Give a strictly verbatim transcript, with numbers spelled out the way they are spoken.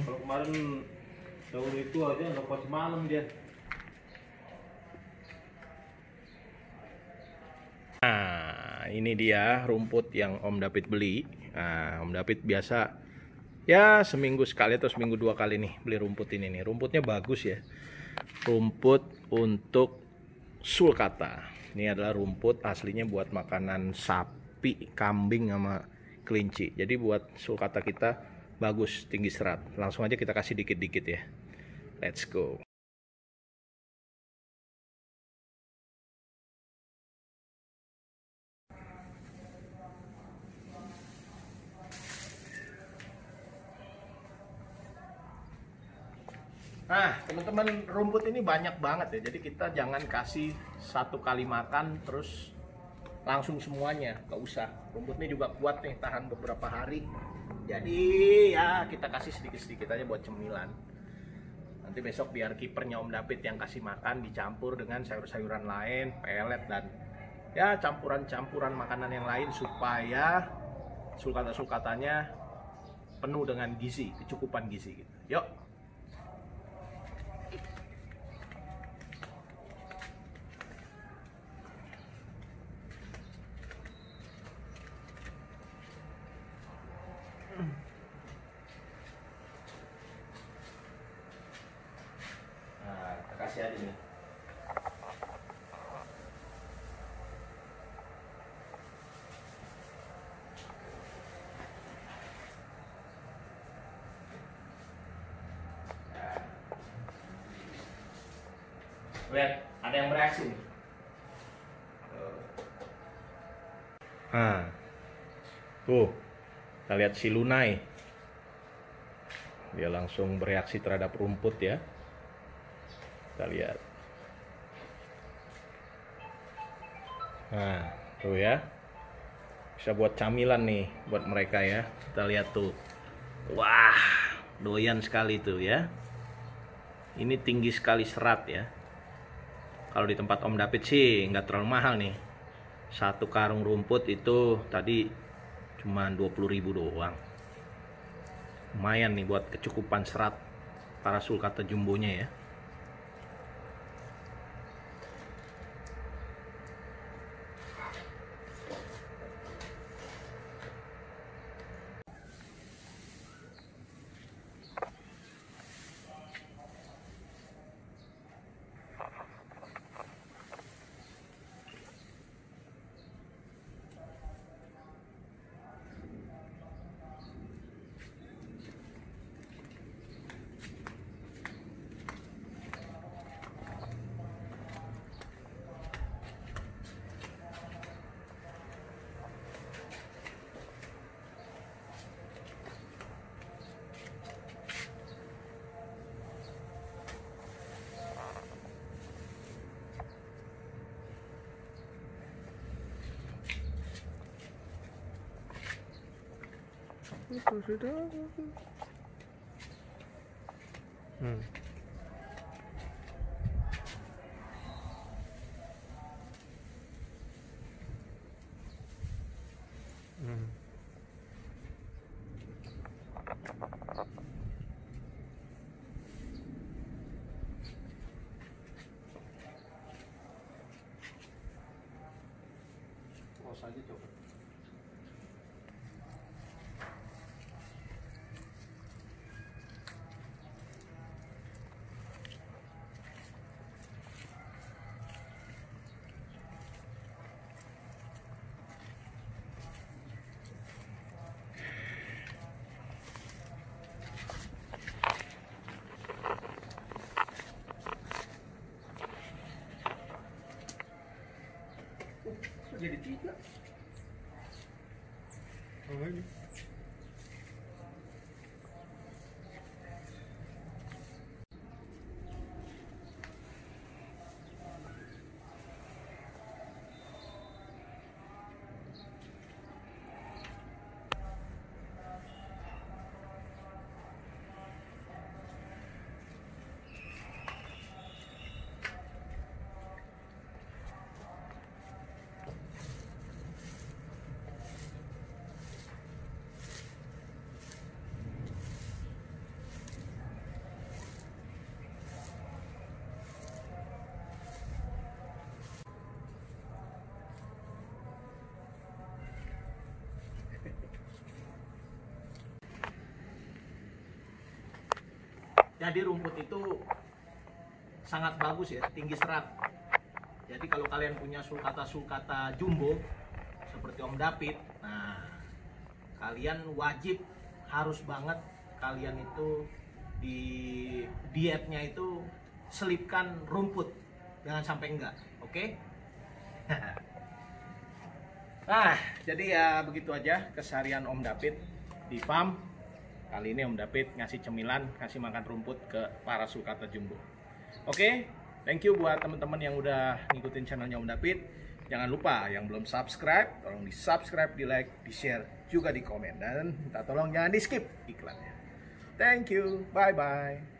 Kalau kemarin daun itu aja nggak kuat semalam dia. Nah, ini dia rumput yang Om David beli. Nah, Om David biasa ya seminggu sekali atau seminggu dua kali nih beli rumput ini nih. Rumputnya bagus ya. Rumput untuk sulcata. Ini adalah rumput aslinya buat makanan sapi, kambing sama kelinci. Jadi buat sulcata kita bagus, tinggi serat. Langsung aja kita kasih dikit-dikit ya. Let's go. Nah, teman-teman, rumput ini banyak banget ya. Jadi kita jangan kasih satu kali makan terus langsung semuanya, gak usah. Rumput ini juga kuat nih, tahan beberapa hari. Jadi ya kita kasih sedikit-sedikit aja buat cemilan. Nanti besok biar kipernya Om David yang kasih makan dicampur dengan sayur-sayuran lain, pelet dan ya campuran-campuran makanan yang lain supaya sulcata-sulcatanya penuh dengan gizi, kecukupan gizi gitu. Yuk. Nah, kita kasih aja nih. Lihat, ada yang bereaksi nih. Nah, tuh, kita lihat si Lunai. Dia langsung bereaksi terhadap rumput ya. Kita lihat. Nah, tuh ya. Bisa buat camilan nih buat mereka ya. Kita lihat tuh. Wah, doyan sekali tuh ya. Ini tinggi sekali serat ya. Kalau di tempat Om David sih nggak terlalu mahal nih. Satu karung rumput itu tadi cuma dua puluh ribu doang. Lumayan nih buat kecukupan serat para sulcata jumbonya ya. Itu sudah. Hmm. Hmm. Oh, saja coba. Jadi tiga. Oh, ini. Jadi rumput itu sangat bagus ya, tinggi serat. Jadi kalau kalian punya sulcata-sulcata jumbo seperti Om David, nah kalian wajib harus banget kalian itu di dietnya itu selipkan rumput, jangan sampai enggak, oke? Okay? Nah, jadi ya begitu aja keseharian Om David di farm. Kali ini Om David ngasih cemilan, ngasih makan rumput ke para sulcata jumbo. Oke, okay? Thank you buat teman-teman yang udah ngikutin channelnya Om David. Jangan lupa yang belum subscribe, tolong di subscribe, di like, di share, juga di komen. Dan minta tolong jangan di skip iklannya. Thank you, bye bye.